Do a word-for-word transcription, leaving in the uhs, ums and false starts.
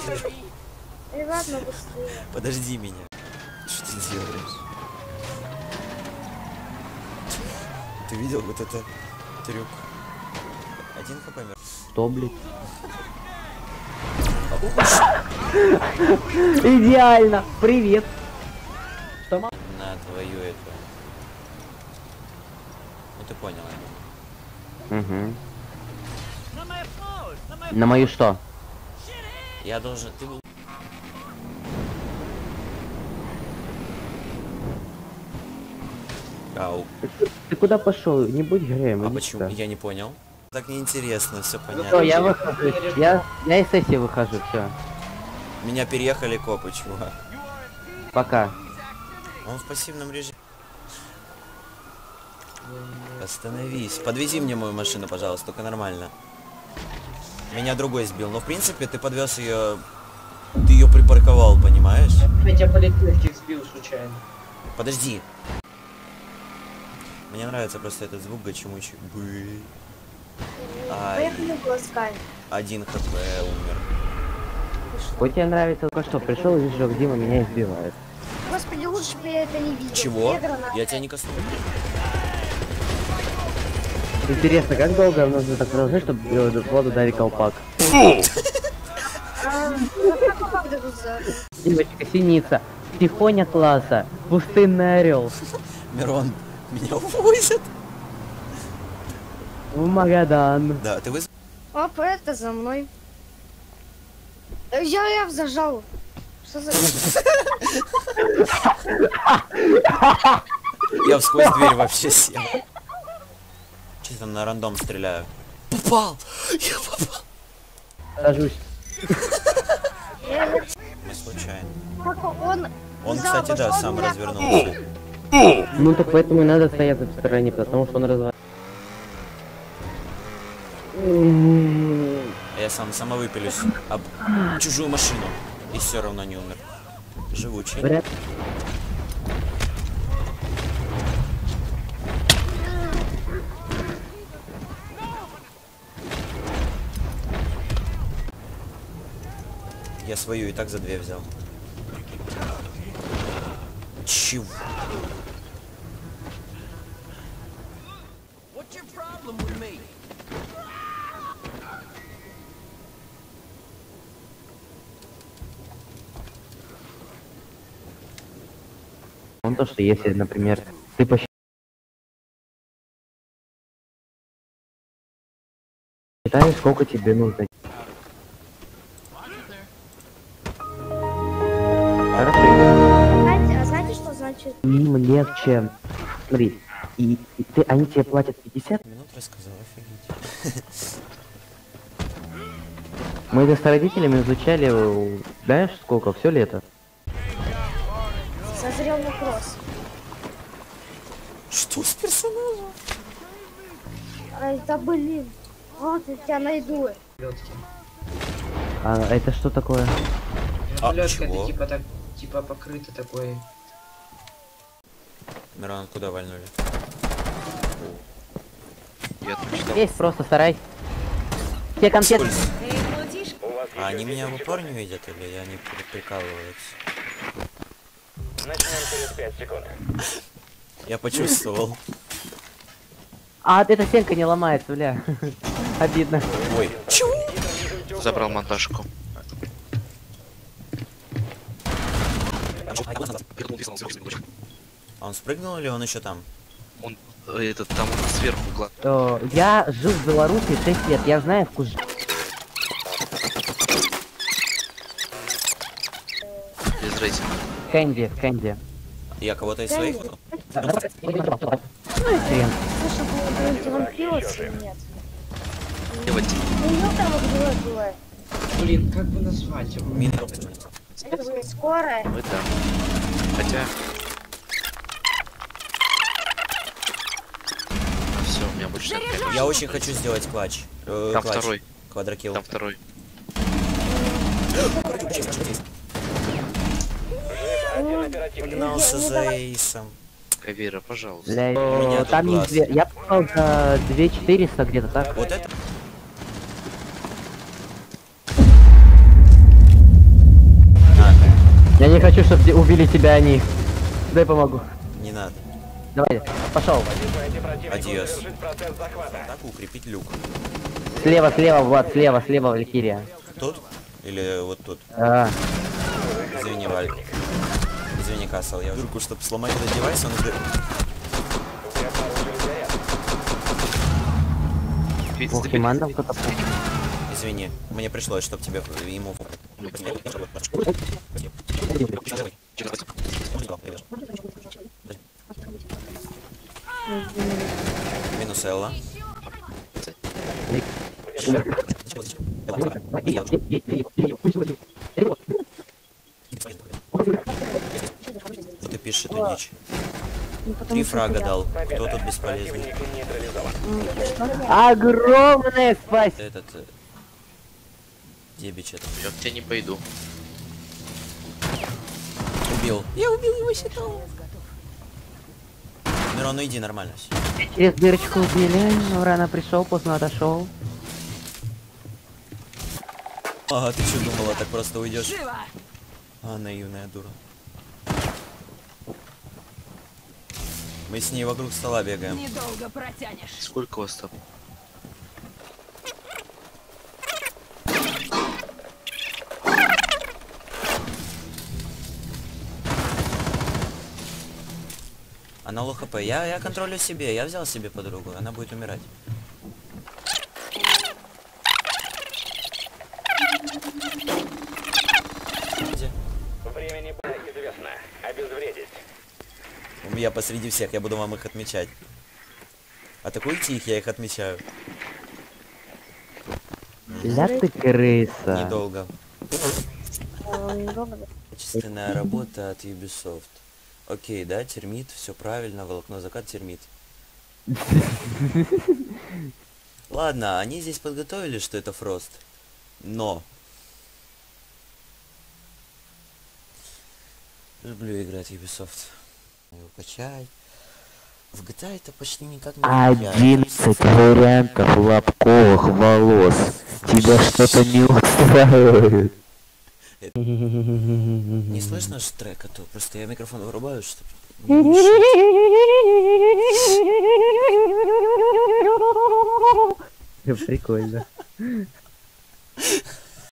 И ладно, быстрее. Подожди меня. Что ты делаешь? Ты видел вот это трюк? Один хп мер. Что, блядь? Идеально! Привет! Что, мам? На твою эту. Ну ты понял, я Угу. На мою что? Я должен... Ты был... Ау. Ты куда пошел? Не будь греем. А иди почему? сюда. Я не понял. Так неинтересно, все Все, понятно. я выхожу. Я, я из сессии выхожу, все. Меня переехали копы, чувак. Пока. Он в пассивном режиме. Остановись. Подвези мне мою машину, пожалуйста, только нормально. Меня другой сбил. Но в принципе ты подвез ее. Ты ее припарковал, понимаешь? Я тебя полицейских сбил случайно. Подожди. Мне нравится просто этот звук гачемучий. Бы. Ай. Поехали глазками. Один хп умер. Вот тебе нравится только что. Пришел и вижу, Дима меня избивает. Господи, лучше бы я это не видел. Чего? Педро, на- Я тебя не коснулся. Интересно, как долго нужно так продолжать, чтобы в воду дали колпак? А, ну, как ты тут за- Девочка, синица, тихоня класса, пустынный орел. Мирон, меня увозят. В Магадан. Да, ты вызвал? Оп, это за мной. Э, Я, я зажал. Что за... Я всквозь дверь вообще сел. Чисто на рандом стреляю. Попал! Я попал! Сажусь. Я- Мы случайно. Как он... Он, взял, кстати, да, пошел сам меня развернулся. Ну так поэтому и надо стоять в стороне, потому что он развалится. Я сам самовыпилюсь об чужую машину. И все равно не умер. Живучий. Вряд- Я свою и так за две взял. Чего? Он то, что если, например, ты посчитаешь, сколько тебе нужно. Хорошо. Знаете, а знаете, что значит? Им легче. Смотри, и, и ты, они тебе платят пятьдесят. Минут рассказал, офигеть. Мы это с родителями изучали, э, знаешь, сколько, все лето. Созрел вопрос. Что с персонажем? Ай, да блин. Вот я тебя найду. Лёдки. А это что такое? А, Лёдка чего? это типа так, типа покрыто такой. Мирон, куда вальнули? Я прочитал. Есть, просто старайся. Все конфеты. Скользь. А они меня в упор не видят или они при- прикалываются? Начнем через пять секунд. Я почувствовал. А, эта стенка не ломается, бля. Обидно. Ой, чего? Забрал монтажку. А он спрыгнул или он еще там? Он э, этот там сверху глаз. Э, Я жил в Беларуси шесть лет, я знаю вкус. жи- Без рейтинга. Кэнди, Кэнди. Я кого-то из своих? Кэнди. Ну и хрен. Слушай, блин, он пилотс или нет? Девать. Ну, ну там вот было, было. Блин, как бы назвать его? Мин. Это будет скорая. Мы да. Хотя. Все, у меня больше нет. Я очень хочу сделать клатч. Э, Там клатч. второй. Квадрокилл. Там второй. Погнался за эйсом. Кавера, пожалуйста. Бля, У меня э, там тут есть глаз. две. Я попал за две четыреста где-то так. Вот это? хочу, чтобы убили тебя они. Дай помогу. Не надо. Давай, пошел. Адьос. Так, укрепить люк. Слева, слева, Влад, слева, слева, Валькирия. Тут? Или вот тут? А, Извини, Вальк. Извини, Кассел. Я дурку, чтобы сломать этот девайс, он... сбер- ох, Химан там кто-то... Извини, мне пришлось, чтобы тебе ему... Минус Элла. Что ты пишешь эту дичь? Ну, потому Три что фрага я- дал. Кто тут бесполезный? Огромное спасибо! Этот... э, Дебич это. Я к тебе не пойду. Убил. Я убил его щитом. Мирон, ну иди, нормально все. Через дырочку убили, рано пришел, поздно отошел. Ага, ты что думала, так просто уйдешь? А, наивная дура. Мы с ней вокруг стола бегаем. Недолго протянешь. Сколько у вас там? Она лоу хп. Я, я контролю себе, я взял себе подругу, она будет умирать. Где? Времени известно. Обезвредить. Я посреди всех, я буду вам их отмечать. Атакуйте их, я их отмечаю. Ля ты крыса. Недолго. А, недолго. Качественная работа от Ubisoft. Окей, да, термит, все правильно, волокно закат, термит. Ладно, они здесь подготовили, что это Фрост. Но. Люблю играть в Ubisoft. Его качать. В джи ти эй это почти никак не влияет. Одиннадцать вариантов лобковых волос. Тебя что-то не устраивает. Не слышно же трека, то просто я микрофон вырубаю, чтобы не мешать. Прикольно.